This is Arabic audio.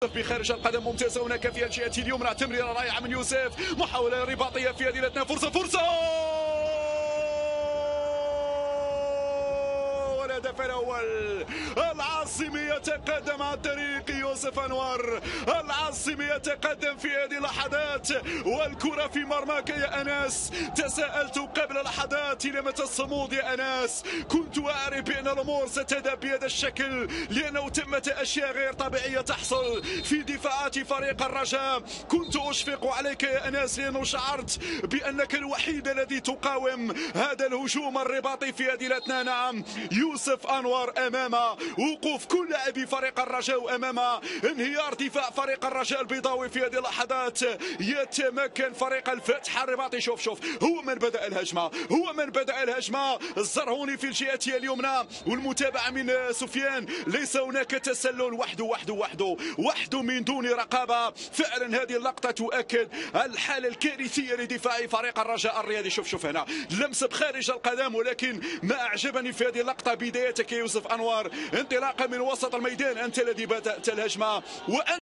يصطف بخارج القدم ممتازه. هناك في الجهه اليمنى تمريره رائعه من يوسف، محاوله رباطيه في هذه الاثناء، فرصه والهدف الاول. العاصمي يتقدم عن طريق يوسف انور، العاصمي يتقدم في هذه اللحظات والكره في مرماك يا انس. تساءلت قبل لحظات الى متى الصمود يا انس، كنت اعرف بان الامور ستذهب بهذا الشكل لانه تمت اشياء غير طبيعيه تحصل في دفاعات فريق الرجاء. كنت اشفق عليك يا انس لانه شعرت بانك الوحيد الذي تقاوم هذا الهجوم الرباطي في هذه الاثناء. نعم، يوسف انور امام وقوف كل لاعبي فريق الرجاء وامام انهيار دفاع فريق الرجاء البيضاوي في هذه اللحظات. يتمكن فريق الفتح الرباطي. شوف هو من بدأ الهجمة، الزرهوني في الجهة اليمنى والمتابعة من سفيان. ليس هناك تسلل، وحده من دون رقابة. فعلا هذه اللقطة تؤكد الحالة الكارثية لدفاع فريق الرجاء الرياضي. شوف هنا لمسة بخارج القدم، ولكن ما أعجبني في هذه اللقطة بدايتك يا يوسف أنور، انطلاقا من وسط الميدان، أنت الذي بدأت الهجمة